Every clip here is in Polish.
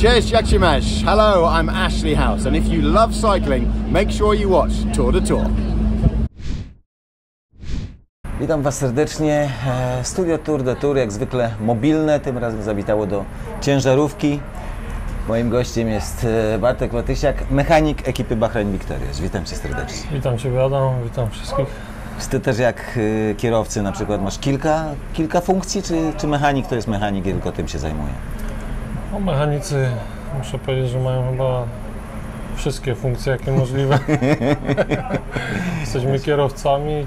Cześć, jak się masz? Hello, I'm Ashley House, and if you love cycling, make sure you watch Tour de Tour. Witam Was serdecznie. Studio Tour de Tour, jak zwykle mobilne, tym razem zawitało do ciężarówki. Moim gościem jest Bartek Matysiak, mechanik ekipy Bahrain Victorious. Witam Cię serdecznie. Witam Cię, Adam, witam wszystkich. Czy Ty też jak kierowcy na przykład masz kilka funkcji, czy mechanik to jest mechanik i tylko tym się zajmuje? No, mechanicy, muszę powiedzieć, że mają chyba wszystkie funkcje, jakie możliwe. Jesteśmy kierowcami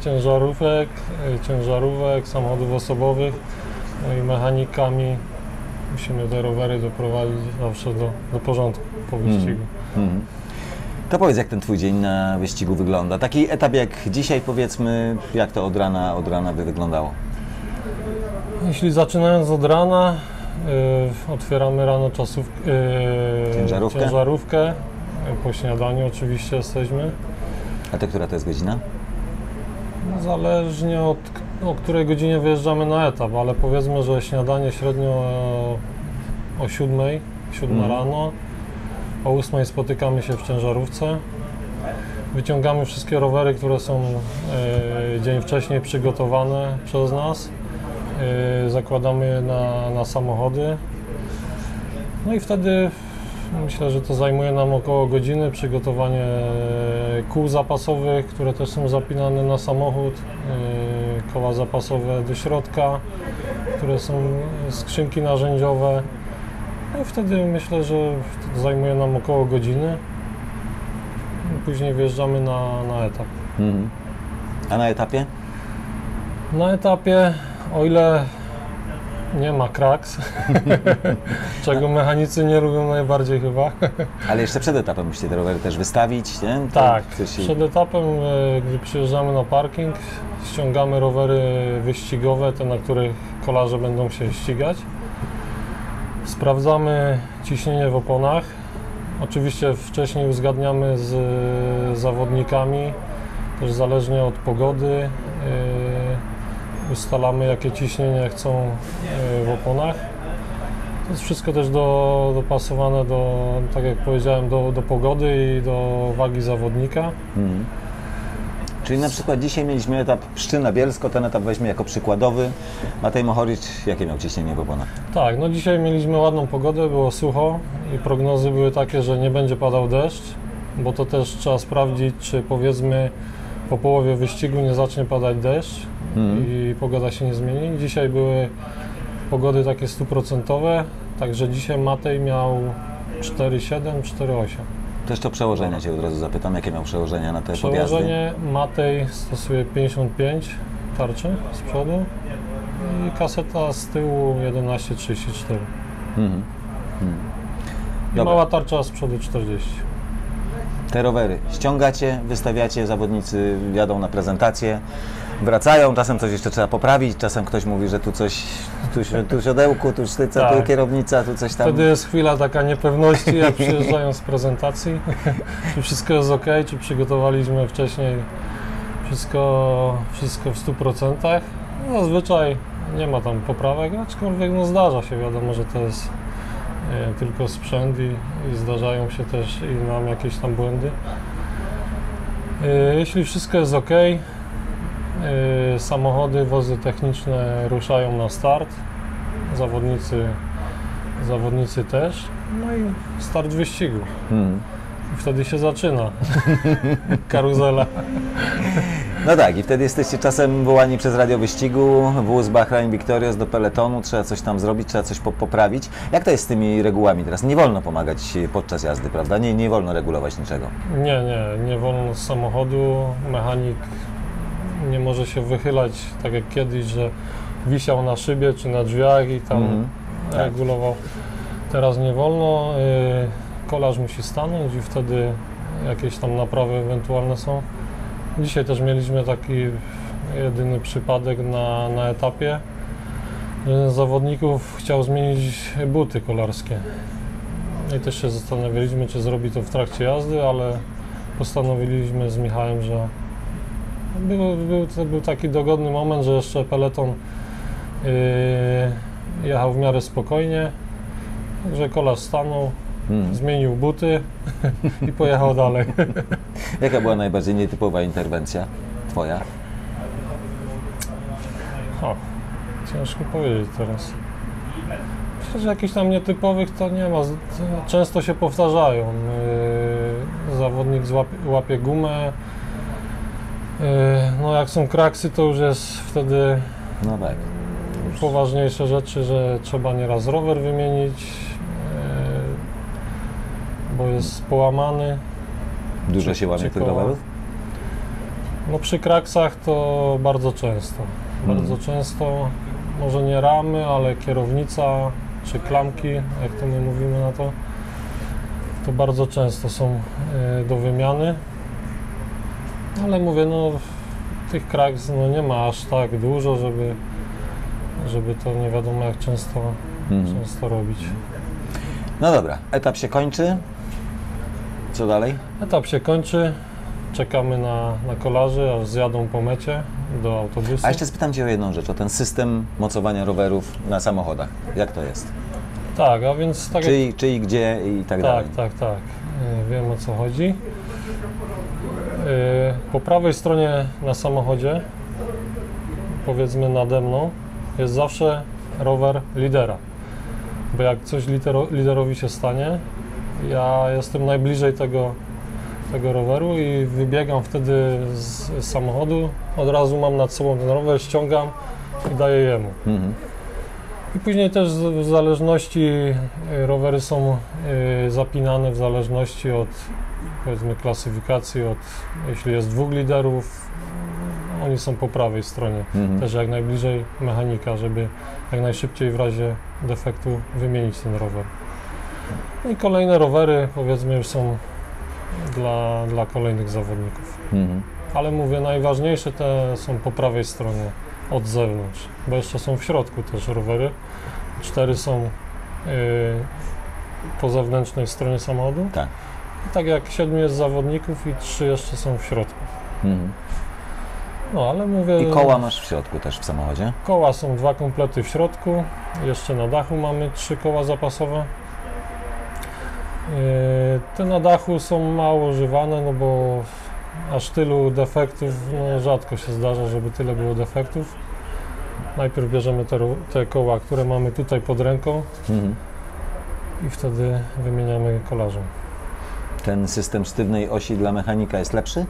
ciężarówek, samochodów osobowych, no i mechanikami. Musimy te rowery doprowadzić zawsze do porządku po wyścigu. To powiedz, jak ten Twój dzień na wyścigu wygląda. Taki etap jak dzisiaj, powiedzmy, jak to od rana by wyglądało? Jeśli zaczynając od rana, otwieramy rano ciężarówkę. Po śniadaniu oczywiście jesteśmy. A to która to jest godzina? No, zależnie o której godzinie wyjeżdżamy na etap, ale powiedzmy, że śniadanie średnio o 7 rano. O 8 spotykamy się w ciężarówce. Wyciągamy wszystkie rowery, które są dzień wcześniej przygotowane przez nas. Zakładamy je na samochody. No i wtedy myślę, że to zajmuje nam około godziny. Przygotowanie kół zapasowych, które też są zapinane na samochód. Koła zapasowe do środka, które są skrzynki narzędziowe. No i wtedy myślę, że to zajmuje nam około godziny. Później wjeżdżamy na etap. A na etapie? Na etapie, o ile nie ma kraks, czego mechanicy nie lubią najbardziej chyba. Ale jeszcze przed etapem musicie te rowery też wystawić, nie? Tak, przed etapem, gdy przyjeżdżamy na parking, ściągamy rowery wyścigowe, te, na których kolarze będą się ścigać. Sprawdzamy ciśnienie w oponach. Oczywiście wcześniej uzgadniamy z zawodnikami, też zależnie od pogody. Ustalamy, jakie ciśnienie chcą w oponach. To jest wszystko też dopasowane tak jak powiedziałem, do pogody i do wagi zawodnika. Czyli na przykład dzisiaj mieliśmy etap Pszczyna-Bielsko, ten etap weźmie jako przykładowy. Matej Mohoric, jakie miał ciśnienie w oponach? Tak, no dzisiaj mieliśmy ładną pogodę, było sucho i prognozy były takie, że nie będzie padał deszcz, bo to też trzeba sprawdzić, czy powiedzmy po połowie wyścigu nie zacznie padać deszcz i pogoda się nie zmieni. Dzisiaj były pogody takie 100%, także dzisiaj Matej miał 4,7, 4,8. To jeszcze o przełożenia Cię od razu zapytam, jakie miał przełożenia na te podjazdy? Przełożenie Matej stosuje 55 tarczy z przodu i kaseta z tyłu 11,34. I mała tarcza z przodu 40. Te rowery ściągacie, wystawiacie, zawodnicy jadą na prezentację, wracają, czasem coś jeszcze trzeba poprawić, czasem ktoś mówi, że tu coś, tu siodełku, tu sztyca, tu kierownica, tu coś tam. Wtedy jest chwila taka niepewności, jak przyjeżdżają z prezentacji, czy wszystko jest ok, czy przygotowaliśmy wcześniej wszystko w 100%. No, zazwyczaj nie ma tam poprawek, aczkolwiek no, zdarza się, wiadomo, że to jest tylko sprzęt i zdarzają się też i nam jakieś tam błędy. Jeśli wszystko jest ok, samochody, wozy techniczne ruszają na start, zawodnicy też, no i start wyścigu. I wtedy się zaczyna karuzela. No tak, i wtedy jesteście czasem wołani przez radio wyścigu, wóz Bahrain Victorious do peletonu, trzeba coś tam zrobić, trzeba coś poprawić. Jak to jest z tymi regułami teraz? Nie wolno pomagać podczas jazdy, prawda? Nie wolno regulować niczego. Nie wolno z samochodu. Mechanik nie może się wychylać tak jak kiedyś, że wisiał na szybie czy na drzwiach i tam regulował. Teraz nie wolno. Kolarz musi stanąć i wtedy jakieś tam naprawy ewentualne są. Dzisiaj też mieliśmy taki jedyny przypadek na etapie. Jeden z zawodników chciał zmienić buty kolarskie. I też się zastanawialiśmy, czy zrobi to w trakcie jazdy, ale postanowiliśmy z Michałem, że był taki dogodny moment, że jeszcze peleton jechał w miarę spokojnie. Także kolarz stanął, zmienił buty i pojechał dalej. Jaka była najbardziej nietypowa interwencja twoja? O, ciężko powiedzieć teraz. Myślę, że jakichś tam nietypowych to nie ma. Często się powtarzają. Zawodnik łapie gumę. No jak są kraksy, to już jest wtedy No tak. poważniejsze rzeczy, że trzeba nieraz rower wymienić, bo jest połamany. Dużo się łamie czy tych koła? rowerów? No przy kraksach to bardzo często. Bardzo często, może nie ramy, ale kierownica czy klamki, jak to my mówimy na to, to bardzo często są do wymiany. Ale mówię, no tych kraks no, nie ma aż tak dużo, żeby to nie wiadomo jak często robić. No dobra, etap się kończy. Co dalej? Etap się kończy, czekamy na kolarzy, aż zjadą po mecie do autobusu. A jeszcze spytam Cię o jedną rzecz, o ten system mocowania rowerów na samochodach. Jak to jest? Tak, a więc tak jak... Czyli gdzie i tak dalej? Tak. Wiem o co chodzi. Po prawej stronie na samochodzie, powiedzmy nade mną, jest zawsze rower lidera. Bo jak coś liderowi się stanie, ja jestem najbliżej tego roweru i wybiegam wtedy z samochodu, od razu mam nad sobą ten rower, ściągam i daję jemu. I później też w zależności, rowery są zapinane w zależności od, powiedzmy, klasyfikacji, jeśli jest 2 liderów, oni są po prawej stronie, też jak najbliżej mechanika, żeby jak najszybciej w razie defektu wymienić ten rower. No i kolejne rowery, powiedzmy, już są dla kolejnych zawodników. Ale mówię, najważniejsze te są po prawej stronie, od zewnątrz, bo jeszcze są w środku też rowery. 4 są po zewnętrznej stronie samochodu. Tak. I tak jak 7 jest zawodników i 3 jeszcze są w środku. No ale mówię... I koła masz w środku też w samochodzie? Koła są 2 komplety w środku. Jeszcze na dachu mamy 3 koła zapasowe. Te na dachu są mało używane, no bo aż tylu defektów, no rzadko się zdarza, żeby tyle było defektów. Najpierw bierzemy te koła, które mamy tutaj pod ręką i wtedy wymieniamy kolarzem. Ten system sztywnej osi dla mechanika jest lepszy?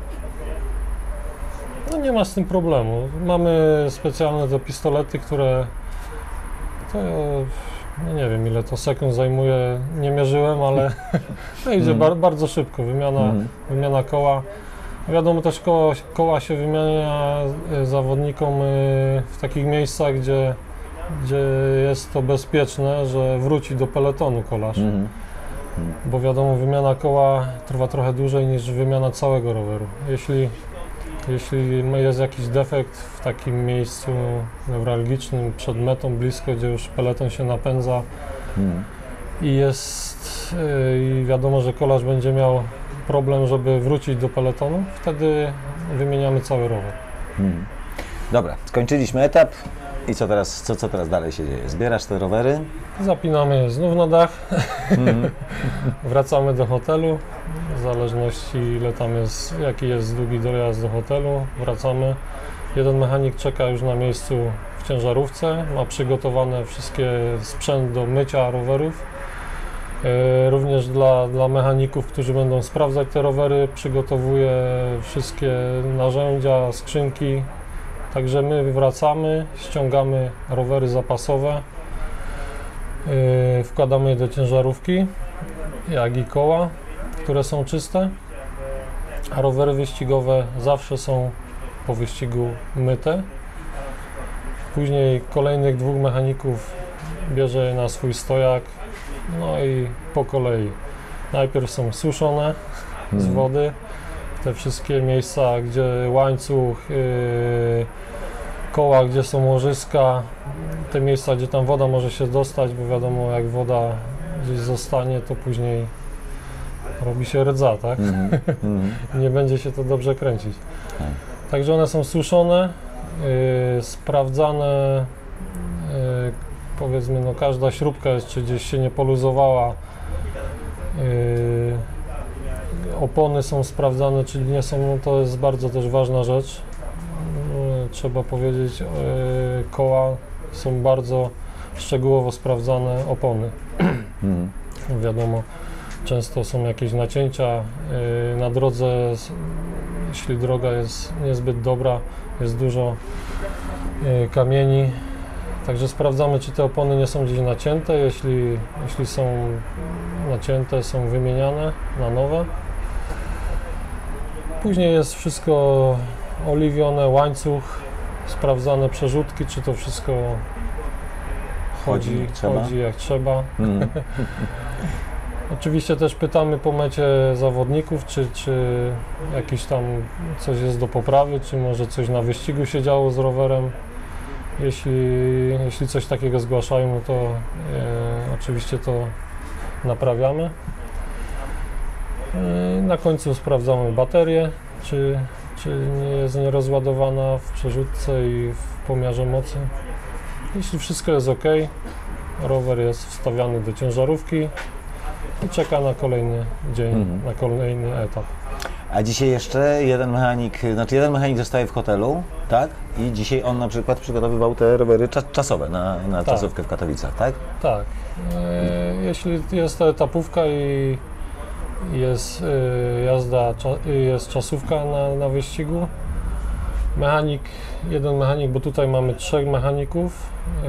No nie ma z tym problemu. Mamy specjalne te pistolety, które to, no nie wiem ile to sekund zajmuje, nie mierzyłem, ale to idzie bardzo szybko, wymiana koła. Wiadomo, też koła się wymienia zawodnikom w takich miejscach, gdzie jest to bezpieczne, że wróci do peletonu kolarz. Bo wiadomo, wymiana koła trwa trochę dłużej niż wymiana całego roweru. Jeśli jest jakiś defekt w takim miejscu newralgicznym, przed metą blisko, gdzie już peleton się napędza i wiadomo, że kolarz będzie miał problem, żeby wrócić do peletonu, wtedy wymieniamy cały rower. Dobra, skończyliśmy etap i co teraz dalej się dzieje? Zbierasz te rowery? Zapinamy je znów na dach, wracamy do hotelu, w zależności ile tam jest, jaki jest długi dojazd do hotelu, wracamy. Jeden mechanik czeka już na miejscu w ciężarówce, ma przygotowane wszystkie sprzęt do mycia rowerów. Również dla mechaników, którzy będą sprawdzać te rowery, przygotowuje wszystkie narzędzia, skrzynki. Także my wracamy, ściągamy rowery zapasowe, wkładamy je do ciężarówki, jak i koła, które są czyste, a rowery wyścigowe zawsze są po wyścigu myte. Później kolejnych 2 mechaników bierze je na swój stojak, no i po kolei. Najpierw są suszone z wody, te wszystkie miejsca, gdzie łańcuch, koła, gdzie są łożyska, te miejsca, gdzie tam woda może się dostać, bo wiadomo, jak woda gdzieś zostanie, to później robi się rdza, tak? Nie będzie się to dobrze kręcić. Także one są suszone, sprawdzane, powiedzmy, no każda śrubka jest, czy gdzieś się nie poluzowała. Opony są sprawdzane, czyli nie są, no to jest bardzo też ważna rzecz. Trzeba powiedzieć, koła są bardzo szczegółowo sprawdzane opony. Wiadomo, często są jakieś nacięcia na drodze, jeśli droga jest niezbyt dobra, jest dużo kamieni. Także sprawdzamy, czy te opony nie są gdzieś nacięte. Jeśli są nacięte, są wymieniane na nowe. Później jest wszystko oliwione, łańcuch, sprawdzane przerzutki, czy to wszystko chodzi jak trzeba. Oczywiście też pytamy po mecie zawodników, czy jakiś tam coś jest do poprawy, czy może coś na wyścigu się działo z rowerem. Jeśli coś takiego zgłaszają, no to oczywiście to naprawiamy. Na końcu sprawdzamy baterię, czy nie jest nierozładowana w przerzutce i w pomiarze mocy. Jeśli wszystko jest ok, rower jest wstawiany do ciężarówki i czeka na kolejny dzień, na kolejny etap. A dzisiaj jeszcze jeden mechanik zostaje w hotelu, tak? I dzisiaj on na przykład przygotowywał te rowery czasowe na czasówkę w Katowicach, tak? Tak. Jeśli jest to etapówka i jest jest czasówka na wyścigu, jeden mechanik, bo tutaj mamy 3 mechaników,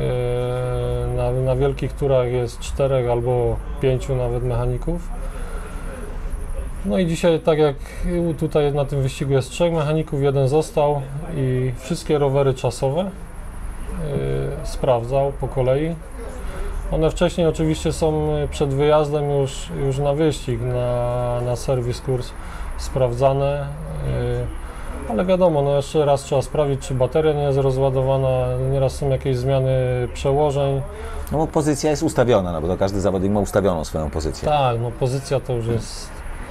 na wielkich turach jest 4 albo 5 nawet mechaników. No i dzisiaj, tak jak tutaj na tym wyścigu jest 3 mechaników, jeden został i wszystkie rowery czasowe sprawdzał po kolei. One wcześniej oczywiście są przed wyjazdem już na wyścig, na serwis kurs sprawdzane, ale wiadomo, no jeszcze raz trzeba sprawdzić, czy bateria nie jest rozładowana, nieraz są jakieś zmiany przełożeń. No bo pozycja jest ustawiona, no bo to każdy zawodnik ma ustawioną swoją pozycję. Tak, no pozycja to już jest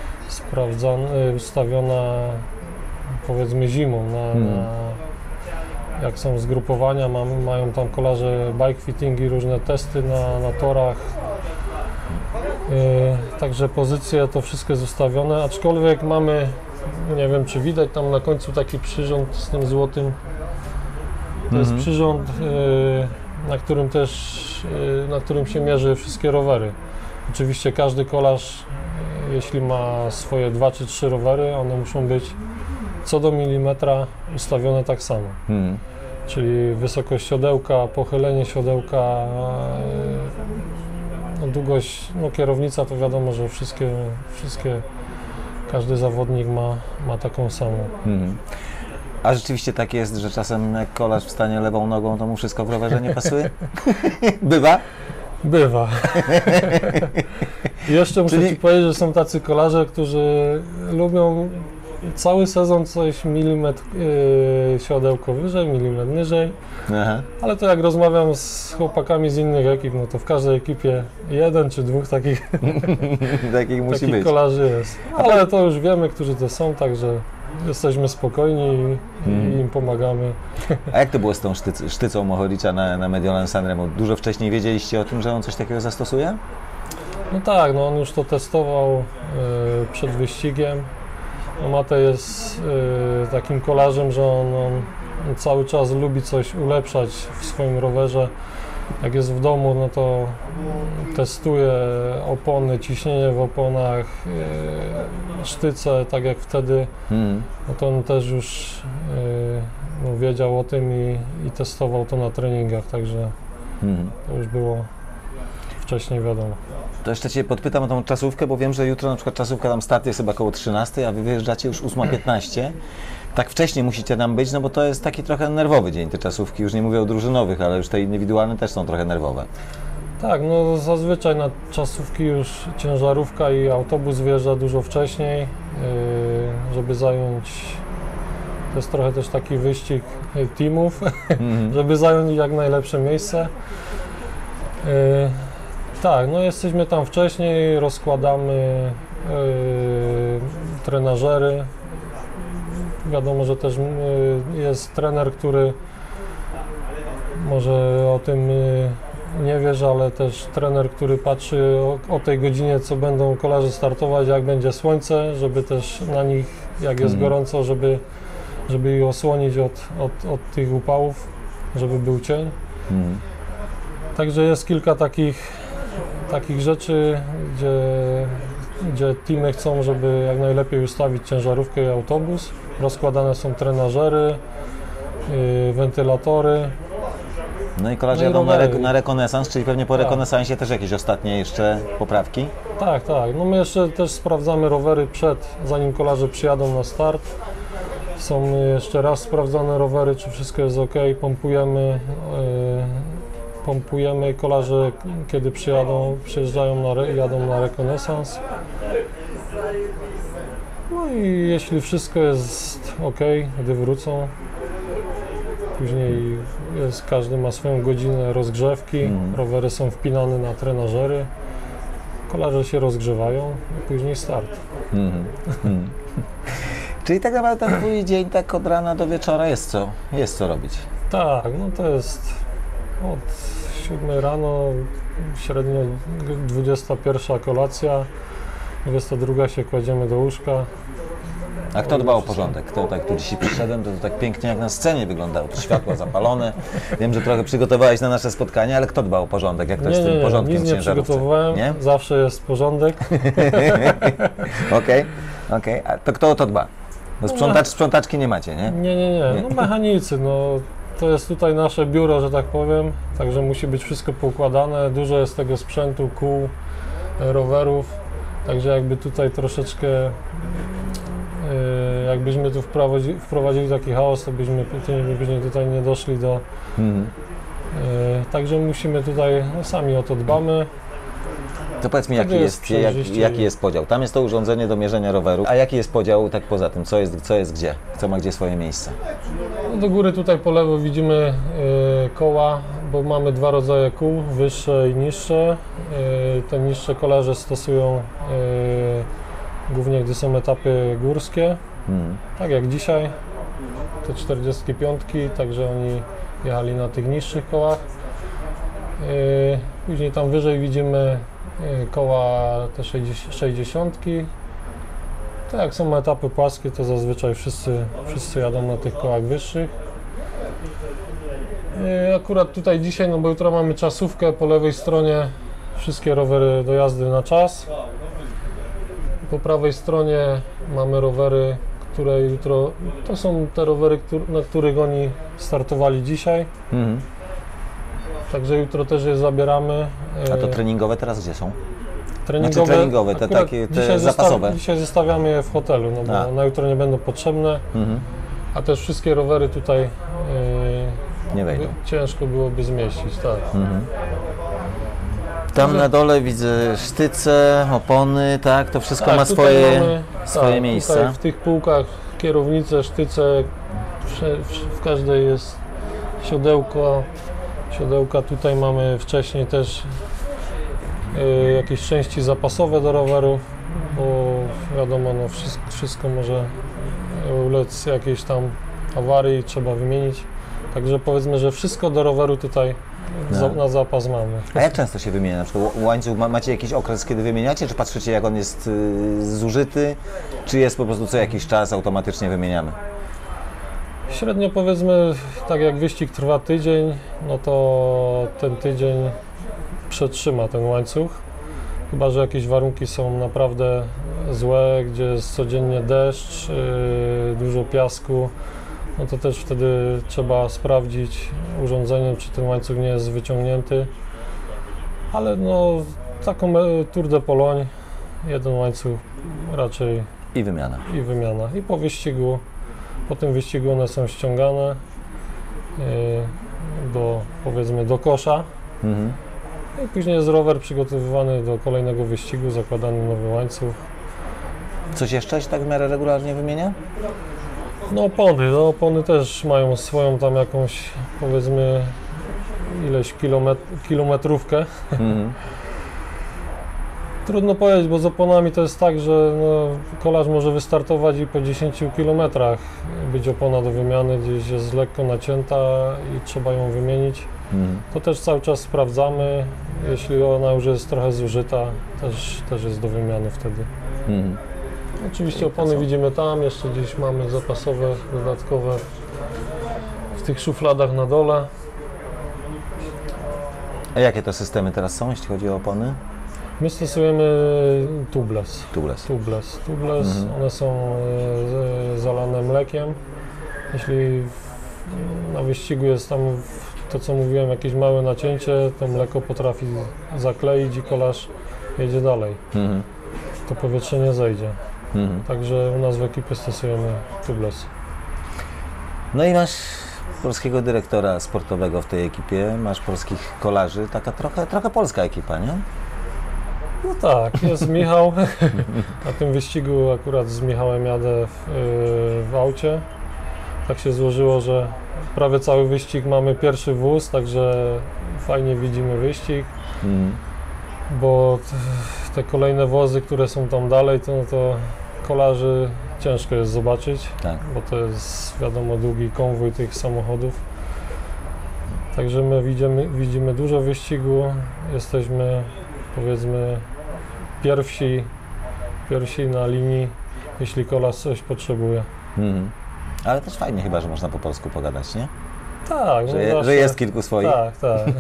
ustawiona powiedzmy zimą, jak są zgrupowania, mają tam kolarze bike fittingi, różne testy na torach. Także pozycje, to wszystko jest ustawione, aczkolwiek mamy, nie wiem czy widać tam na końcu taki przyrząd z tym złotym. To jest przyrząd, na którym się mierzy wszystkie rowery. Oczywiście każdy kolarz, jeśli ma swoje 2 czy 3 rowery, one muszą być co do milimetra ustawione tak samo. Czyli wysokość siodełka, pochylenie siodełka, długość, kierownica to wiadomo, że wszystkie każdy zawodnik ma taką samą. A rzeczywiście tak jest, że czasem jak kolarz wstanie lewą nogą, to mu wszystko w rowerze nie pasuje? Bywa? Bywa. Jeszcze muszę Ci powiedzieć, że są tacy kolarze, którzy lubią cały sezon coś milimetr siodełko wyżej, milimetr niżej. Aha. Ale to jak rozmawiam z chłopakami z innych ekip, no to w każdej ekipie 1 czy 2 takich takich kolarzy jest. Ale to już wiemy, którzy to są, także jesteśmy spokojni i im pomagamy. A jak to było z tą sztycą Mohoricza na Mediolan Sanremo? Dużo wcześniej wiedzieliście o tym, że on coś takiego zastosuje? No tak, no on już to testował przed wyścigiem. No Matej jest takim kolarzem, że on cały czas lubi coś ulepszać w swoim rowerze. Jak jest w domu, no to testuje opony, ciśnienie w oponach, sztyce, tak jak wtedy. No to on też już wiedział o tym i testował to na treningach, także to już było wcześniej wiadomo. To jeszcze Cię podpytam o tą czasówkę, bo wiem, że jutro na przykład czasówka tam start jest chyba około 13, a Wy wyjeżdżacie już 8:15. Tak wcześnie musicie tam być, no bo to jest taki trochę nerwowy dzień, te czasówki. Już nie mówię o drużynowych, ale już te indywidualne też są trochę nerwowe. Tak, no zazwyczaj na czasówki już ciężarówka i autobus wjeżdża dużo wcześniej, żeby zająć... To jest trochę też taki wyścig teamów, żeby zająć jak najlepsze miejsce. Tak, no jesteśmy tam wcześniej, rozkładamy trenażery. Wiadomo, że też jest trener, który może o tym nie wiesz, ale też trener, który patrzy o tej godzinie, co będą kolarze startować, jak będzie słońce, żeby też na nich, jak jest gorąco, żeby ich osłonić od tych upałów, żeby był cień. Także jest kilka takich rzeczy, gdzie teamy chcą, żeby jak najlepiej ustawić ciężarówkę i autobus. Rozkładane są trenażery, wentylatory. No i kolarze jadą na rekonesans, czyli pewnie po rekonesansie też jakieś ostatnie jeszcze poprawki? Tak. No my jeszcze też sprawdzamy rowery zanim kolarze przyjadą na start. Są jeszcze raz sprawdzane rowery, czy wszystko jest ok, pompujemy kolarze, kiedy jadą na rekonesans. No i jeśli wszystko jest ok, gdy wrócą, później każdy ma swoją godzinę rozgrzewki, rowery są wpinane na trenażery, kolarze się rozgrzewają i później start. Czyli tak naprawdę ten twój dzień tak od rana do wieczora jest co robić? Tak, no to jest od 7 rano, średnio 21 kolacja, 22 się kładziemy do łóżka. A kto dba o porządek? Kto tak tu dzisiaj przyszedłem, to tak pięknie jak na scenie wyglądało, to światła zapalone. Wiem, że trochę przygotowałeś na nasze spotkanie, ale kto dba o porządek? Jak to jest z tym porządkiem w ciężarówce? Nic nie przygotowałem, nie? Zawsze jest porządek. Okej. A to kto o to dba? Bo sprzątaczki nie macie, nie? Nie. No mechanicy, no to jest tutaj nasze biuro, że tak powiem, także musi być wszystko poukładane. Dużo jest tego sprzętu, kół, rowerów, także jakby tutaj troszeczkę, jakbyśmy tu wprowadzili taki chaos, to byśmy później tutaj nie doszli do... Także musimy tutaj, sami o to dbamy. To powiedz mi, jaki jest podział? Tam jest to urządzenie do mierzenia roweru, a jaki jest podział tak poza tym? Co jest gdzie? Co ma gdzie swoje miejsce? No do góry tutaj po lewo widzimy koła, bo mamy dwa rodzaje kół, wyższe i niższe. Te niższe kolarze stosują głównie, gdy są etapy górskie, tak jak dzisiaj, te 45, także oni jechali na tych niższych kołach. Później tam wyżej widzimy koła te 60. Tak jak są etapy płaskie, to zazwyczaj wszyscy jadą na tych kołach wyższych. Akurat tutaj dzisiaj, no bo jutro mamy czasówkę, po lewej stronie wszystkie rowery do jazdy na czas. Po prawej stronie mamy rowery, które jutro, to są te rowery, na których oni startowali dzisiaj. Także jutro też je zabieramy. A to treningowe teraz gdzie są? Treningowe, te takie zapasowe. Dzisiaj zostawiamy je w hotelu, no bo na jutro nie będą potrzebne, a też wszystkie rowery tutaj nie wejdą. Ciężko byłoby zmieścić, tak. Tam na dole widzę sztyce, opony, tak? To wszystko ma swoje miejsca. Tutaj w tych półkach kierownice, sztyce, w każdej jest siodełka. Tutaj mamy wcześniej też jakieś części zapasowe do rowerów, bo wiadomo, no wszystko może ulec jakiejś tam awarii, trzeba wymienić. Także powiedzmy, że wszystko do roweru tutaj na zapas mamy. A jak często się wymienia? Na przykład łańcuch, macie jakiś okres, kiedy wymieniacie, czy patrzycie, jak on jest zużyty, czy jest po prostu co jakiś czas automatycznie wymieniamy? Średnio powiedzmy, tak jak wyścig trwa tydzień, no to ten tydzień przetrzyma ten łańcuch. Chyba że jakieś warunki są naprawdę złe, gdzie jest codziennie deszcz, dużo piasku, no to też wtedy trzeba sprawdzić urządzeniem, czy ten łańcuch nie jest wyciągnięty. Ale no, taką Tour de Pologne, jeden łańcuch raczej i wymiana. I po wyścigu, po tym wyścigu one są ściągane powiedzmy do kosza. I później jest rower przygotowywany do kolejnego wyścigu, zakładany nowy łańcuch. Coś jeszcze się tak w miarę regularnie wymienia? No opony też mają swoją tam jakąś, powiedzmy, ileś kilometrówkę. Trudno powiedzieć, bo z oponami to jest tak, że no, kolarz może wystartować i po 10 kilometrach być opona do wymiany, gdzieś jest lekko nacięta i trzeba ją wymienić. To też cały czas sprawdzamy. Jeśli ona już jest trochę zużyta, też jest do wymiany wtedy. Oczywiście opony widzimy tam, jeszcze gdzieś mamy zapasowe, dodatkowe w tych szufladach na dole. A jakie to systemy teraz są, jeśli chodzi o opony? My stosujemy tubeless. Tubeless. One są zalane mlekiem. Jeśli na wyścigu jest tam to, co mówiłem, jakieś małe nacięcie, to mleko potrafi zakleić i kolarz jedzie dalej. To powietrze nie zejdzie. Także u nas w ekipie stosujemy tubeless. No i masz polskiego dyrektora sportowego w tej ekipie, masz polskich kolarzy, taka trochę polska ekipa, nie? No tak, jest Michał. Na tym wyścigu akurat z Michałem jadę w aucie. Tak się złożyło, że prawie cały wyścig mamy pierwszy wóz, także fajnie widzimy wyścig. Bo te kolejne wozy, które są tam dalej, to kolarzy ciężko jest zobaczyć, bo to jest, wiadomo, długi konwój tych samochodów. Także my widzimy dużo wyścigu, jesteśmy, powiedzmy, pierwsi na linii, jeśli kolarz coś potrzebuje. Ale też fajnie chyba, że można po polsku pogadać, nie? Tak. Że jest kilku swoich. Tak.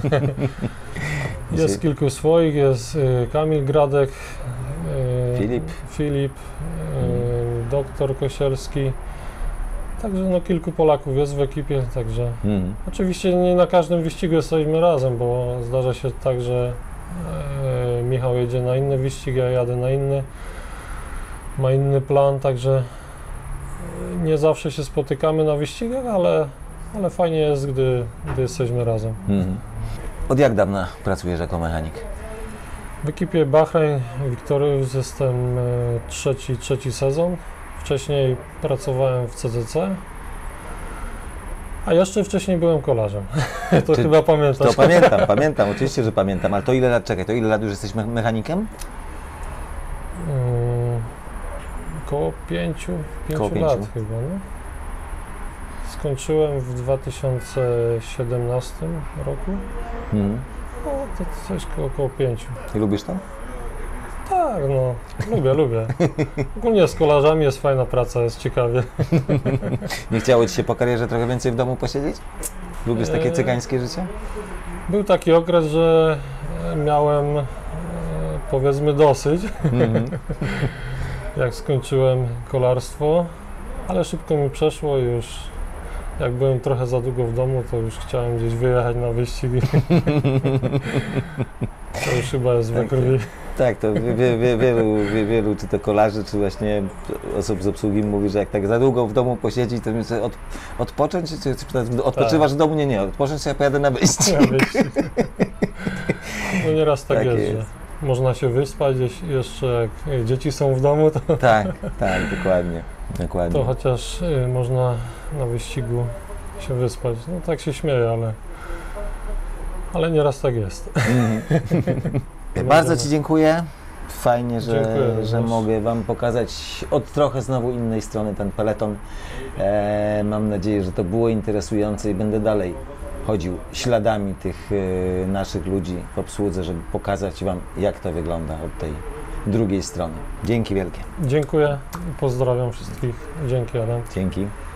Jest kilku swoich, jest Kamil Gradek, Filip, doktor Kosielski. Także no, kilku Polaków jest w ekipie, także oczywiście nie na każdym wyścigu jesteśmy razem, bo zdarza się tak, że Michał jedzie na inny wyścig, ja jadę na inny, ma inny plan, także nie zawsze się spotykamy na wyścigach, ale fajnie jest, gdy jesteśmy razem. Od jak dawna pracujesz jako mechanik? W ekipie Bahrain Victorious jestem trzeci sezon. Wcześniej pracowałem w CCC, a jeszcze wcześniej byłem kolarzem. To chyba pamiętasz. To pamiętam, oczywiście, że pamiętam, ale to ile lat, czekaj, to ile lat już jesteś mechanikiem? Około 5 lat chyba, no. Skończyłem w 2017 roku. No, to coś około 5. I lubisz to? Tak, no, lubię. Ogólnie z kolarzami jest fajna praca, jest ciekawie. Nie chciało Ci się po karierze trochę więcej w domu posiedzieć? Lubisz takie cygańskie życie? Był taki okres, że miałem, powiedzmy, dosyć, jak skończyłem kolarstwo, ale szybko mi przeszło i już jak byłem trochę za długo w domu, to już chciałem gdzieś wyjechać na wyścig. To już chyba jest we krwi. Tak, to wielu, czy to kolarzy, czy właśnie osób z obsługi mówi, że jak tak za długo w domu posiedzieć, to mi sobie odpocząć, czy odpoczywasz w domu? Nie, odpocząć, to ja pojadę na wyścig. No nieraz tak jest, że można się wyspać, jeszcze jak dzieci są w domu, to... Tak, dokładnie. To chociaż można na wyścigu się wyspać. No tak się śmieję, ale nieraz tak jest. Bardzo Ci dziękuję. Fajnie, że też. mogę Wam pokazać od trochę znowu innej strony ten peleton. Mam nadzieję, że to było interesujące i będę dalej chodził śladami tych naszych ludzi w obsłudze, żeby pokazać Wam, jak to wygląda od tej drugiej strony. Dzięki wielkie. Dziękuję. Pozdrawiam wszystkich. Dzięki, Adam. Dzięki.